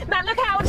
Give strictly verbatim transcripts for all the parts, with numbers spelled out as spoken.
Matt, look out!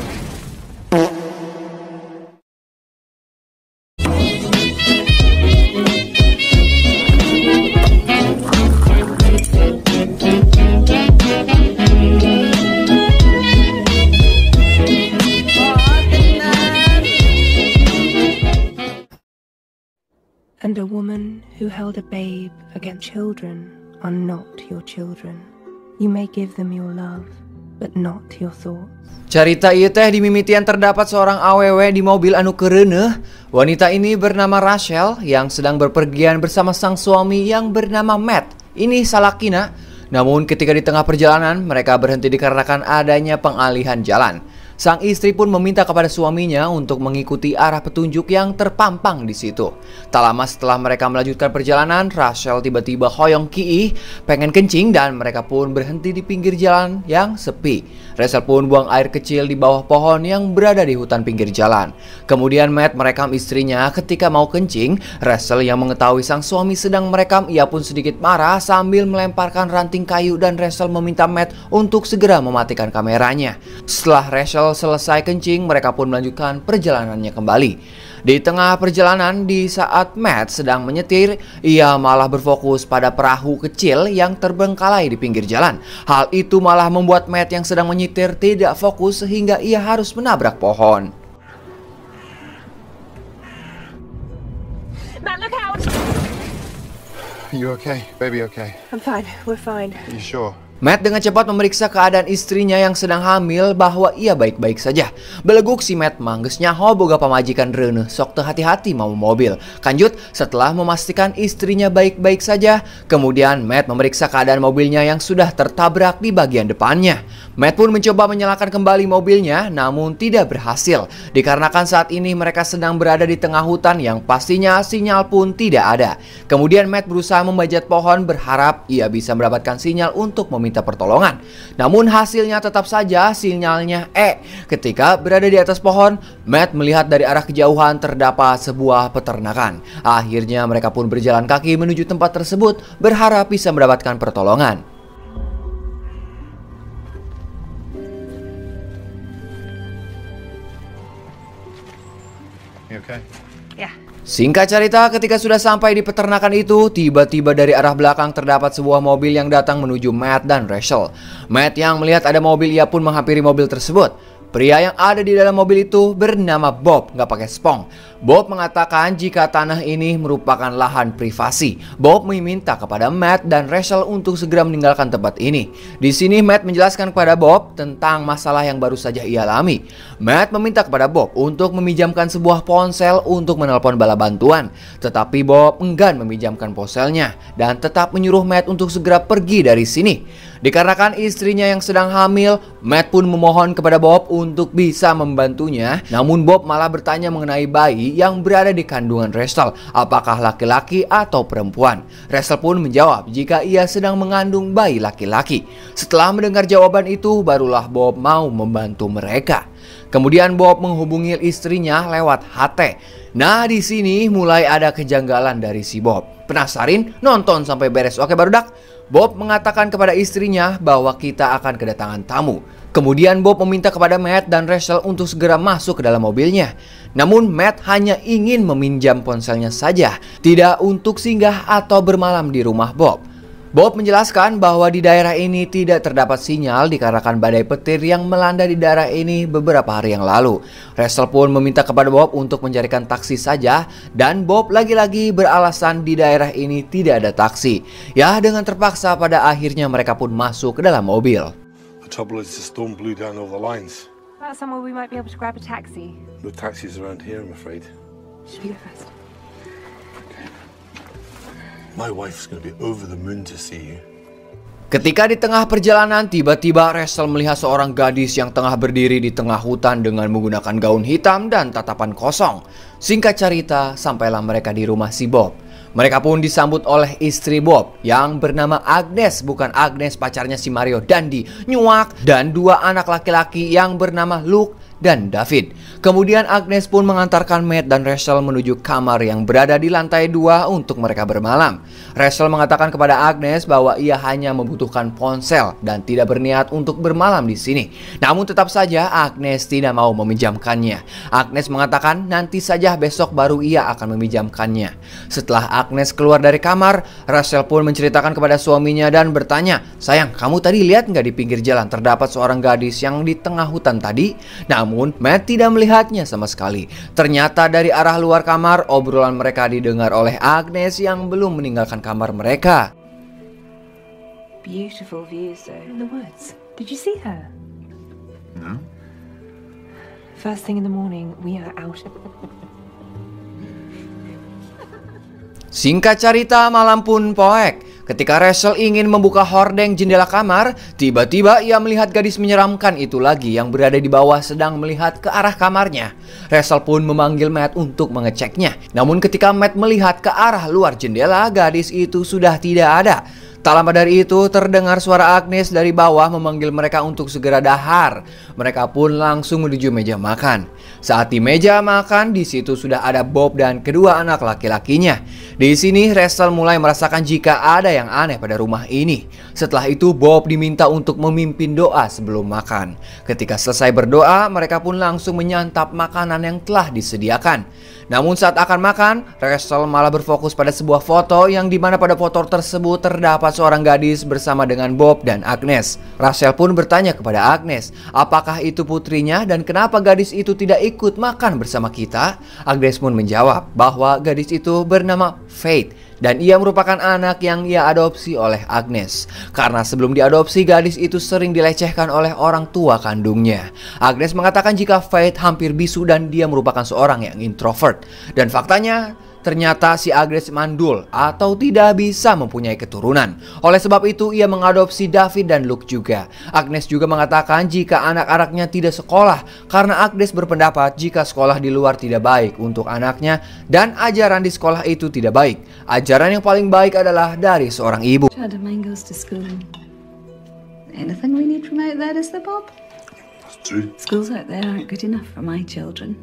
And a woman who held a babe against children are not your children. You may give them your love, but not your thoughts. Carita ieu teh di mimitian terdapat seorang awewe di mobil anu kereuneuh. Wanita ini bernama Rachel yang sedang berpergian bersama sang suami yang bernama Matt. Ini salakina. Namun ketika di tengah perjalanan mereka berhenti dikarenakan adanya pengalihan jalan. Sang istri pun meminta kepada suaminya untuk mengikuti arah petunjuk yang terpampang di situ. Tak lama setelah mereka melanjutkan perjalanan, Rachel tiba-tiba hoyong kiih, pengen kencing dan mereka pun berhenti di pinggir jalan yang sepi. Rachel pun buang air kecil di bawah pohon yang berada di hutan pinggir jalan. Kemudian Matt merekam istrinya ketika mau kencing. Rachel yang mengetahui sang suami sedang merekam, ia pun sedikit marah sambil melemparkan ranting kayu dan Rachel meminta Matt untuk segera mematikan kameranya. Setelah Rachel selesai kencing, mereka pun melanjutkan perjalanannya kembali. Di tengah perjalanan, di saat Matt sedang menyetir, ia malah berfokus pada perahu kecil yang terbengkalai di pinggir jalan. Hal itu malah membuat Matt yang sedang menyetir tidak fokus sehingga ia harus menabrak pohon. Matt, look out! You okay? Baby okay? I'm fine, we're fine. You sure? Matt dengan cepat memeriksa keadaan istrinya yang sedang hamil bahwa ia baik-baik saja. Beleguk si Matt mangges nyaho boga pamajikan reuneuh sok teu hati-hati mau mobil. Kanjut setelah memastikan istrinya baik-baik saja, kemudian Matt memeriksa keadaan mobilnya yang sudah tertabrak di bagian depannya. Matt pun mencoba menyalakan kembali mobilnya namun tidak berhasil dikarenakan saat ini mereka sedang berada di tengah hutan yang pastinya sinyal pun tidak ada. Kemudian Matt berusaha membajak pohon berharap ia bisa mendapatkan sinyal untuk meminta minta pertolongan. Namun hasilnya tetap saja sinyalnya E. Ketika berada di atas pohon, Matt melihat dari arah kejauhan terdapat sebuah peternakan. Akhirnya mereka pun berjalan kaki menuju tempat tersebut berharap bisa mendapatkan pertolongan. You okay? Yeah. Singkat cerita, ketika sudah sampai di peternakan itu, tiba-tiba dari arah belakang terdapat sebuah mobil yang datang menuju Matt dan Rachel. Matt yang melihat ada mobil, ia pun menghampiri mobil tersebut. Pria yang ada di dalam mobil itu bernama Bob, nggak pakai spong. Bob mengatakan jika tanah ini merupakan lahan privasi. Bob meminta kepada Matt dan Rachel untuk segera meninggalkan tempat ini. Di sini Matt menjelaskan kepada Bob tentang masalah yang baru saja ia alami. Matt meminta kepada Bob untuk meminjamkan sebuah ponsel untuk menelpon bala bantuan. Tetapi Bob enggan meminjamkan ponselnya dan tetap menyuruh Matt untuk segera pergi dari sini. Dikarenakan istrinya yang sedang hamil, Matt pun memohon kepada Bob untuk bisa membantunya. Namun Bob malah bertanya mengenai bayi yang berada di kandungan Rachel, apakah laki-laki atau perempuan. Rachel pun menjawab jika ia sedang mengandung bayi laki-laki. Setelah mendengar jawaban itu, barulah Bob mau membantu mereka. Kemudian Bob menghubungi istrinya lewat H T. Nah, di sini mulai ada kejanggalan dari si Bob. Penasarin? Nonton sampai beres. Oke barudak? Bob mengatakan kepada istrinya bahwa kita akan kedatangan tamu. Kemudian Bob meminta kepada Matt dan Rachel untuk segera masuk ke dalam mobilnya. Namun Matt hanya ingin meminjam ponselnya saja, tidak untuk singgah atau bermalam di rumah Bob. Bob menjelaskan bahwa di daerah ini tidak terdapat sinyal dikarenakan badai petir yang melanda di daerah ini beberapa hari yang lalu. Rachel pun meminta kepada Bob untuk mencarikan taksi saja dan Bob lagi-lagi beralasan di daerah ini tidak ada taksi. Ya, dengan terpaksa pada akhirnya mereka pun masuk ke dalam mobil. The trouble is the storm blew down all the lines. About somewhere we might be able to grab a taxi. No taxis around here, I'm afraid. Should we go first? My wife's going to be over the moon to see you. Ketika di tengah perjalanan, tiba-tiba Rachel melihat seorang gadis yang tengah berdiri di tengah hutan dengan menggunakan gaun hitam dan tatapan kosong. Singkat cerita, sampailah mereka di rumah si Bob. Mereka pun disambut oleh istri Bob yang bernama Agnes, bukan Agnes pacarnya si Mario Dandi, nyuak, dan dua anak laki-laki yang bernama Luke dan David. Kemudian Agnes pun mengantarkan Matt dan Rachel menuju kamar yang berada di lantai dua untuk mereka bermalam. Rachel mengatakan kepada Agnes bahwa ia hanya membutuhkan ponsel dan tidak berniat untuk bermalam di sini. Namun tetap saja Agnes tidak mau meminjamkannya. Agnes mengatakan nanti saja besok baru ia akan meminjamkannya. Setelah Agnes keluar dari kamar, Rachel pun menceritakan kepada suaminya dan bertanya, "Sayang, kamu tadi lihat nggak di pinggir jalan terdapat seorang gadis yang di tengah hutan tadi?" Namun Matt tidak melihatnya sama sekali. Ternyata dari arah luar kamar, obrolan mereka didengar oleh Agnes yang belum meninggalkan kamar mereka. Beautiful views though in the woods. Did you see her? No? First thing in the morning, we are out. Singkat cerita, malam pun poek. Ketika Rachel ingin membuka hordeng jendela kamar, tiba-tiba ia melihat gadis menyeramkan itu lagi yang berada di bawah sedang melihat ke arah kamarnya. Rachel pun memanggil Matt untuk mengeceknya. Namun ketika Matt melihat ke arah luar jendela, gadis itu sudah tidak ada. Tak lama dari itu terdengar suara Agnes dari bawah memanggil mereka untuk segera dahar. Mereka pun langsung menuju meja makan. Saat di meja makan, di situ sudah ada Bob dan kedua anak laki-lakinya. Di sini Rachel mulai merasakan jika ada yang aneh pada rumah ini. Setelah itu Bob diminta untuk memimpin doa sebelum makan. Ketika selesai berdoa, mereka pun langsung menyantap makanan yang telah disediakan. Namun saat akan makan, Rachel malah berfokus pada sebuah foto yang dimana pada foto tersebut terdapat seorang gadis bersama dengan Bob dan Agnes. Rachel pun bertanya kepada Agnes, apakah itu putrinya dan kenapa gadis itu tidak ikut makan bersama kita? Agnes pun menjawab bahwa gadis itu bernama Faith dan ia merupakan anak yang ia adopsi oleh Agnes. Karena sebelum diadopsi, gadis itu sering dilecehkan oleh orang tua kandungnya. Agnes mengatakan jika Faith hampir bisu dan dia merupakan seorang yang introvert. Dan faktanya, ternyata si Agnes mandul atau tidak bisa mempunyai keturunan. Oleh sebab itu ia mengadopsi David dan Luke juga. Agnes juga mengatakan jika anak-anaknya tidak sekolah karena Agnes berpendapat jika sekolah di luar tidak baik untuk anaknya dan ajaran di sekolah itu tidak baik. Ajaran yang paling baik adalah dari seorang ibu. Child of mine goes to school. Anything we need from out there, is there, Bob? That's true. Schools out there aren't good enough for my children.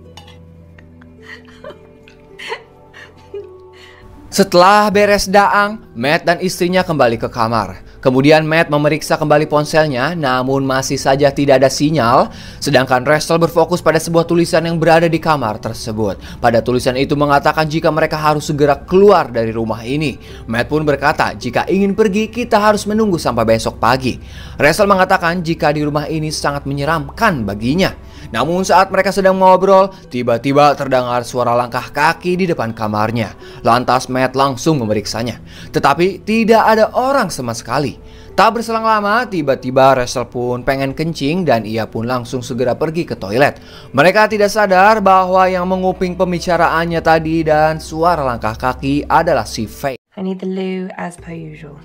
Setelah beres daang, Matt dan istrinya kembali ke kamar. Kemudian Matt memeriksa kembali ponselnya, namun masih saja tidak ada sinyal. Sedangkan Rachel berfokus pada sebuah tulisan yang berada di kamar tersebut. Pada tulisan itu mengatakan jika mereka harus segera keluar dari rumah ini. Matt pun berkata, jika ingin pergi kita harus menunggu sampai besok pagi. Rachel mengatakan jika di rumah ini sangat menyeramkan baginya. Namun saat mereka sedang ngobrol, tiba-tiba terdengar suara langkah kaki di depan kamarnya. Lantas Matt langsung memeriksanya. Tetapi tidak ada orang sama sekali. Tak berselang lama, tiba-tiba Rachel pun pengen kencing dan ia pun langsung segera pergi ke toilet. Mereka tidak sadar bahwa yang menguping pembicaraannya tadi dan suara langkah kaki adalah si Faith. I need the loo as per usual.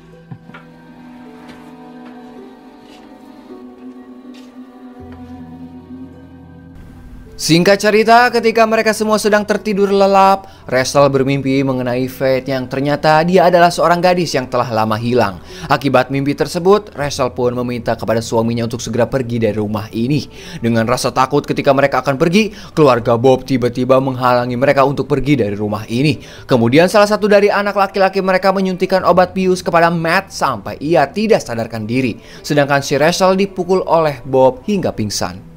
Singkat cerita, ketika mereka semua sedang tertidur lelap, Rachel bermimpi mengenai Faith yang ternyata dia adalah seorang gadis yang telah lama hilang. Akibat mimpi tersebut, Rachel pun meminta kepada suaminya untuk segera pergi dari rumah ini. Dengan rasa takut ketika mereka akan pergi, keluarga Bob tiba-tiba menghalangi mereka untuk pergi dari rumah ini. Kemudian salah satu dari anak laki-laki mereka menyuntikkan obat bius kepada Matt sampai ia tidak sadarkan diri. Sedangkan si Rachel dipukul oleh Bob hingga pingsan.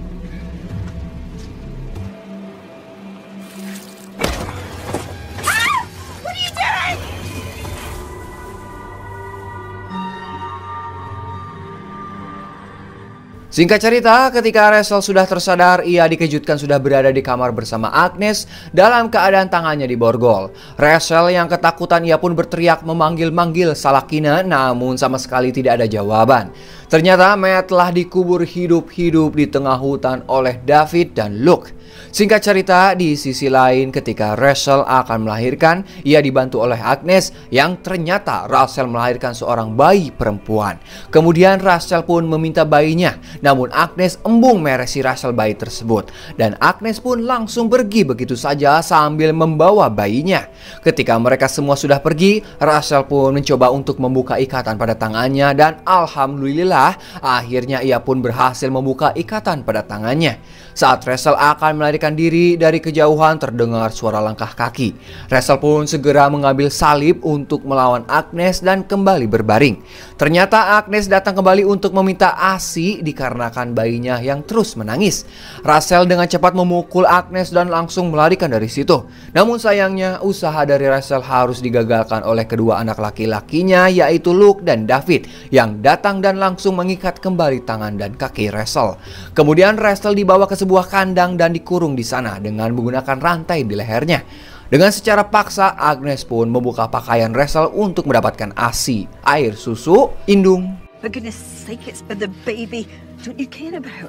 Singkat cerita, ketika Rachel sudah tersadar, ia dikejutkan sudah berada di kamar bersama Agnes dalam keadaan tangannya diborgol. Rachel yang ketakutan ia pun berteriak memanggil-manggil Salakina, namun sama sekali tidak ada jawaban. Ternyata Matt telah dikubur hidup-hidup di tengah hutan oleh David dan Luke. Singkat cerita, di sisi lain ketika Rachel akan melahirkan, ia dibantu oleh Agnes yang ternyata Rachel melahirkan seorang bayi perempuan. Kemudian Rachel pun meminta bayinya, namun Agnes embung meresi Rachel bayi tersebut. Dan Agnes pun langsung pergi begitu saja sambil membawa bayinya. Ketika mereka semua sudah pergi, Rachel pun mencoba untuk membuka ikatan pada tangannya dan alhamdulillah akhirnya ia pun berhasil membuka ikatan pada tangannya. Saat Rachel akan melarikan diri dari kejauhan terdengar suara langkah kaki. Rachel pun segera mengambil salib untuk melawan Agnes dan kembali berbaring. Ternyata Agnes datang kembali untuk meminta A S I dikarenakan bayinya yang terus menangis. Rachel dengan cepat memukul Agnes dan langsung melarikan dari situ. Namun sayangnya usaha dari Rachel harus digagalkan oleh kedua anak laki-lakinya yaitu Luke dan David yang datang dan langsung mengikat kembali tangan dan kaki Rachel. Kemudian Rachel dibawa ke sebuah kandang dan dikurung di sana dengan menggunakan rantai di lehernya. Dengan secara paksa, Agnes pun membuka pakaian Rachel untuk mendapatkan A S I, air susu, indung. For goodness sake, it's for the baby. Don't you care about?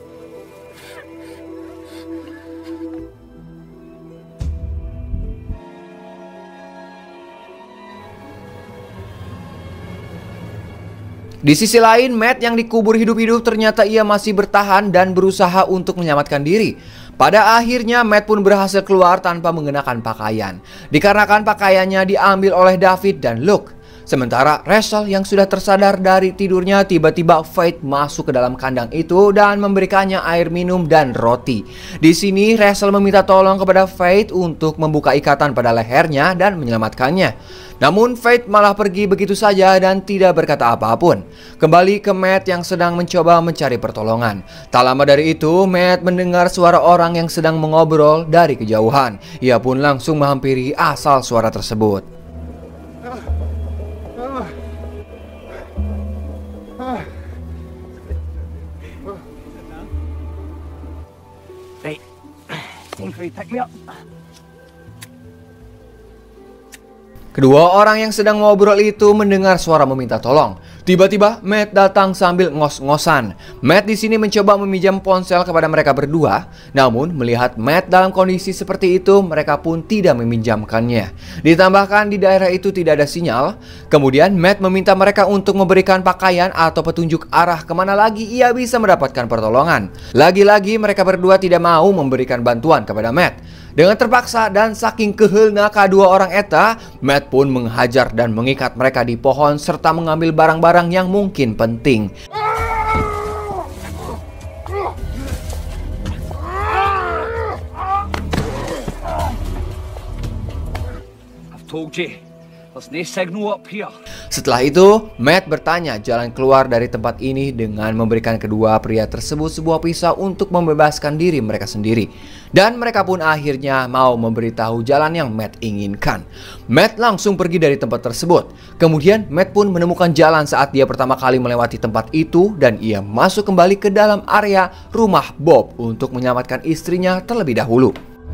Di sisi lain, Matt yang dikubur hidup-hidup ternyata ia masih bertahan dan berusaha untuk menyelamatkan diri. Pada akhirnya Matt pun berhasil keluar tanpa mengenakan pakaian, dikarenakan pakaiannya diambil oleh David dan Luke. Sementara Rachel yang sudah tersadar dari tidurnya, tiba-tiba Faith masuk ke dalam kandang itu dan memberikannya air minum dan roti. Di sini Rachel meminta tolong kepada Faith untuk membuka ikatan pada lehernya dan menyelamatkannya. Namun Faith malah pergi begitu saja dan tidak berkata apapun. Kembali ke Matt yang sedang mencoba mencari pertolongan. Tak lama dari itu, Matt mendengar suara orang yang sedang mengobrol dari kejauhan. Ia pun langsung menghampiri asal suara tersebut. Right. Time for you to pick me up. Kedua orang yang sedang ngobrol itu mendengar suara meminta tolong. Tiba-tiba Matt datang sambil ngos-ngosan. Matt di sini mencoba meminjam ponsel kepada mereka berdua, namun melihat Matt dalam kondisi seperti itu, mereka pun tidak meminjamkannya. Ditambahkan di daerah itu tidak ada sinyal. Kemudian Matt meminta mereka untuk memberikan pakaian atau petunjuk arah kemana lagi ia bisa mendapatkan pertolongan. Lagi-lagi mereka berdua tidak mau memberikan bantuan kepada Matt. Dengan terpaksa dan saking keheulna kedua orang eta, Matt pun menghajar dan mengikat mereka di pohon serta mengambil barang-barang yang mungkin penting. I've told you, there's no signal up here. Setelah itu, Matt bertanya jalan keluar dari tempat ini dengan memberikan kedua pria tersebut sebuah pisau untuk membebaskan diri mereka sendiri. Dan mereka pun akhirnya mau memberitahu jalan yang Matt inginkan. Matt langsung pergi dari tempat tersebut. Kemudian Matt pun menemukan jalan saat dia pertama kali melewati tempat itu dan ia masuk kembali ke dalam area rumah Bob untuk menyelamatkan istrinya terlebih dahulu.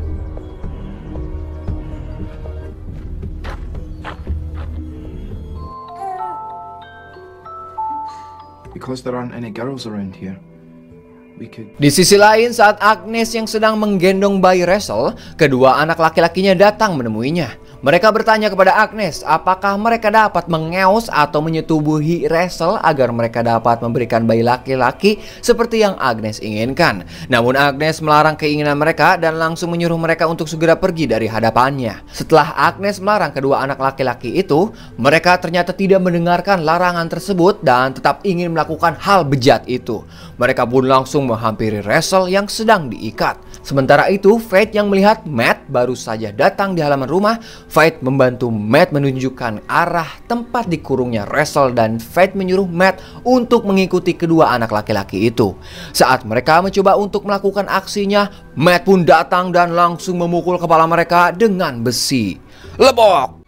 Because there aren't any girls around here. Di sisi lain, saat Agnes yang sedang menggendong bayi Rachel, kedua anak laki-lakinya datang menemuinya. Mereka bertanya kepada Agnes apakah mereka dapat mengeos atau menyetubuhi Rachel agar mereka dapat memberikan bayi laki-laki seperti yang Agnes inginkan. Namun Agnes melarang keinginan mereka dan langsung menyuruh mereka untuk segera pergi dari hadapannya. Setelah Agnes melarang kedua anak laki-laki itu, mereka ternyata tidak mendengarkan larangan tersebut dan tetap ingin melakukan hal bejat itu. Mereka pun langsung menghampiri Rachel yang sedang diikat. Sementara itu, Faith yang melihat Matt baru saja datang di halaman rumah. Faith membantu Matt menunjukkan arah tempat dikurungnya Rachel dan Faith menyuruh Matt untuk mengikuti kedua anak laki-laki itu. Saat mereka mencoba untuk melakukan aksinya, Matt pun datang dan langsung memukul kepala mereka dengan besi. Lebok!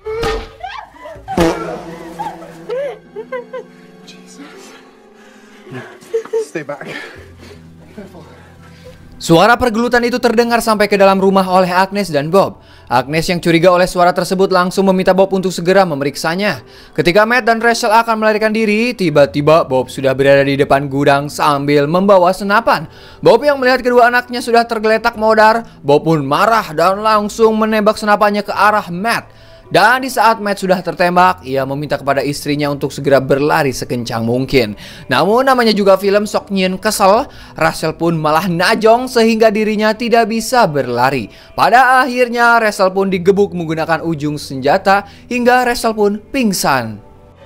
Stay back. Suara pergelutan itu terdengar sampai ke dalam rumah oleh Agnes dan Bob. Agnes yang curiga oleh suara tersebut langsung meminta Bob untuk segera memeriksanya. Ketika Matt dan Rachel akan melarikan diri, tiba-tiba Bob sudah berada di depan gudang sambil membawa senapan. Bob yang melihat kedua anaknya sudah tergeletak modar, Bob pun marah dan langsung menembak senapannya ke arah Matt. Dan di saat Matt sudah tertembak, ia meminta kepada istrinya untuk segera berlari sekencang mungkin. Namun namanya juga film sok nyien kesel, Rachel pun malah najong sehingga dirinya tidak bisa berlari. Pada akhirnya Rachel pun digebuk menggunakan ujung senjata hingga Rachel pun pingsan.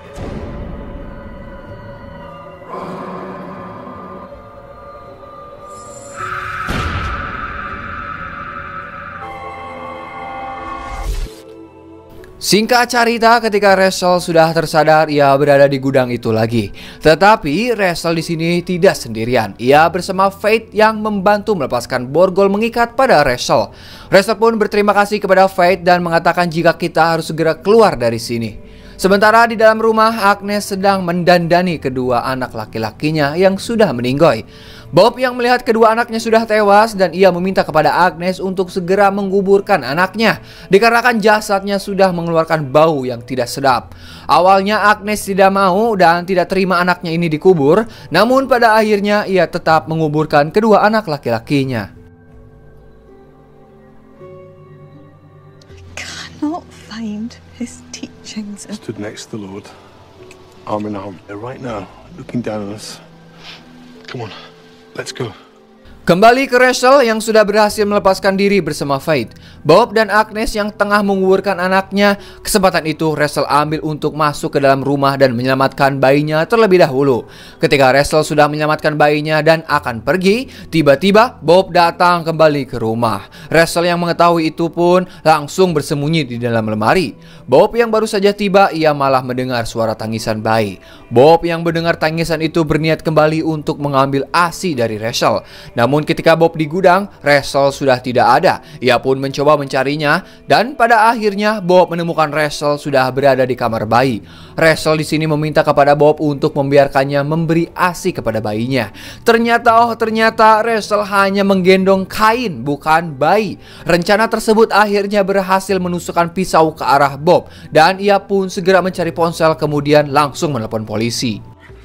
Singkat cerita, ketika Rachel sudah tersadar, ia berada di gudang itu lagi. Tetapi Rachel di sini tidak sendirian. Ia bersama Faith yang membantu melepaskan borgol mengikat pada Rachel. Rachel pun berterima kasih kepada Faith dan mengatakan jika kita harus segera keluar dari sini. Sementara di dalam rumah, Agnes sedang mendandani kedua anak laki-lakinya yang sudah meninggoy. Bob yang melihat kedua anaknya sudah tewas dan ia meminta kepada Agnes untuk segera menguburkan anaknya dikarenakan jasadnya sudah mengeluarkan bau yang tidak sedap. Awalnya Agnes tidak mau dan tidak terima anaknya ini dikubur, namun pada akhirnya ia tetap menguburkan kedua anak laki-lakinya. Cannot find his teachings. Stood next to the Lord, arm in arm. They're right now looking down on us. Come on, let's go. Kembali ke Rachel yang sudah berhasil melepaskan diri bersama Faith. Bob dan Agnes yang tengah menguburkan anaknya. Kesempatan itu Rachel ambil untuk masuk ke dalam rumah dan menyelamatkan bayinya terlebih dahulu. Ketika Rachel sudah menyelamatkan bayinya dan akan pergi, tiba-tiba Bob datang kembali ke rumah. Rachel yang mengetahui itu pun langsung bersembunyi di dalam lemari. Bob yang baru saja tiba, ia malah mendengar suara tangisan bayi. Bob yang mendengar tangisan itu berniat kembali untuk mengambil A S I dari Rachel. Namun Namun ketika Bob di gudang, Rachel sudah tidak ada. Ia pun mencoba mencarinya dan pada akhirnya Bob menemukan Rachel sudah berada di kamar bayi. Rachel di sini meminta kepada Bob untuk membiarkannya memberi A S I kepada bayinya. Ternyata oh ternyata Rachel hanya menggendong kain bukan bayi. Rencana tersebut akhirnya berhasil menusukkan pisau ke arah Bob dan ia pun segera mencari ponsel kemudian langsung menelepon polisi.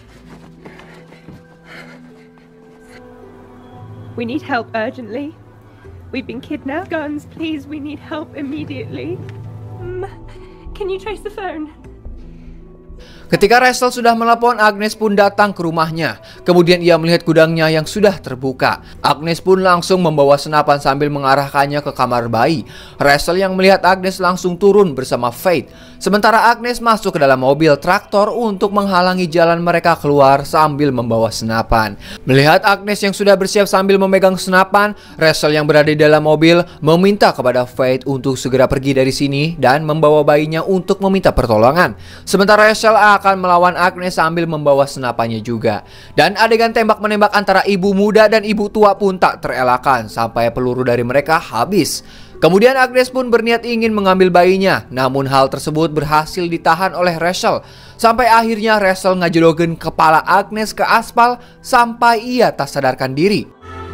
We need help urgently. We've been kidnapped. Guns, please. We need help immediately. Um, can you trace the phone? Ketika Rachel sudah menelepon, Agnes pun datang ke rumahnya. Kemudian ia melihat gudangnya yang sudah terbuka. Agnes pun langsung membawa senapan sambil mengarahkannya ke kamar bayi. Rachel yang melihat Agnes langsung turun bersama Faith. Sementara Agnes masuk ke dalam mobil traktor untuk menghalangi jalan mereka keluar sambil membawa senapan. Melihat Agnes yang sudah bersiap sambil memegang senapan, Rachel yang berada di dalam mobil meminta kepada Faith untuk segera pergi dari sini dan membawa bayinya untuk meminta pertolongan. Sementara Rachel akan melawan Agnes sambil membawa senapannya juga. Dan adegan tembak-menembak antara ibu muda dan ibu tua pun tak terelakkan sampai peluru dari mereka habis. Kemudian Agnes pun berniat ingin mengambil bayinya, namun hal tersebut berhasil ditahan oleh Rachel. Sampai akhirnya Rachel ngajedogen kepala Agnes ke aspal sampai ia tak sadarkan diri.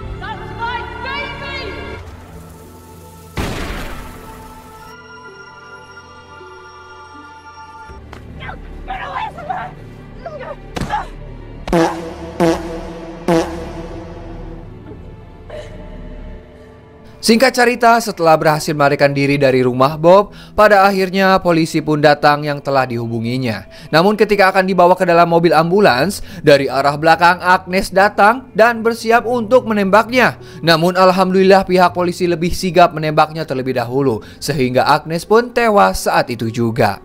Singkat cerita, setelah berhasil melarikan diri dari rumah Bob, pada akhirnya polisi pun datang yang telah dihubunginya. Namun ketika akan dibawa ke dalam mobil ambulans, dari arah belakang Agnes datang dan bersiap untuk menembaknya. Namun alhamdulillah pihak polisi lebih sigap menembaknya terlebih dahulu, sehingga Agnes pun tewas saat itu juga.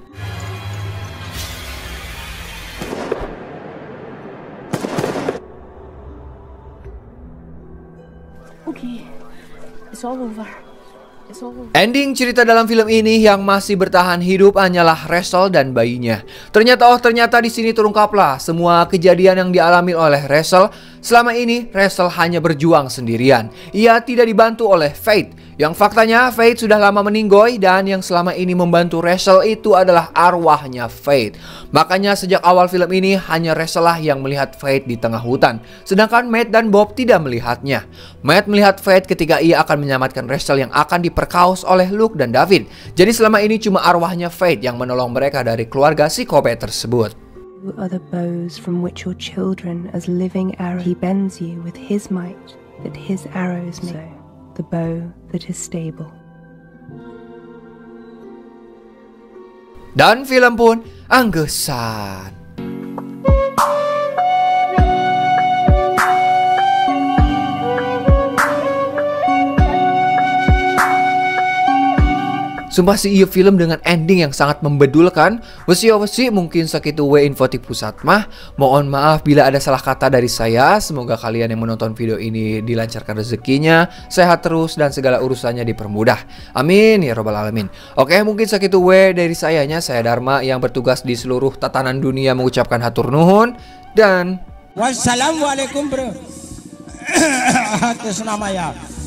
Okay. It's all over. It's all over. Ending cerita dalam film ini yang masih bertahan hidup hanyalah Rachel dan bayinya. Ternyata oh ternyata di sini terungkaplah semua kejadian yang dialami oleh Rachel. Selama ini Rachel hanya berjuang sendirian. Ia tidak dibantu oleh Faith. Yang faktanya Fate sudah lama meninggoy dan yang selama ini membantu Rachel itu adalah arwahnya Fate. Makanya sejak awal film ini hanya Rachel lah yang melihat Fate di tengah hutan, sedangkan Matt dan Bob tidak melihatnya. Matt melihat Fate ketika ia akan menyelamatkan Rachel yang akan diperkaos oleh Luke dan David. Jadi selama ini cuma arwahnya Fate yang menolong mereka dari keluarga psikopat tersebut. You are the bows from which your children as living arrows. He bends you with his might that his arrows may. The bow that is stable. Dan film pun anggesan. Sumpah sih iya film dengan ending yang sangat membedulkan. Wesi-wesi mungkin sakitu we info ti pusat mah. Mohon maaf bila ada salah kata dari saya. Semoga kalian yang menonton video ini dilancarkan rezekinya, sehat terus dan segala urusannya dipermudah. Amin ya robbal alamin. Oke, mungkin sakitu we dari sayanya. Saya Dharma yang bertugas di seluruh tatanan dunia mengucapkan hatur nuhun dan wassalamualaikum bro. Atas nama ya.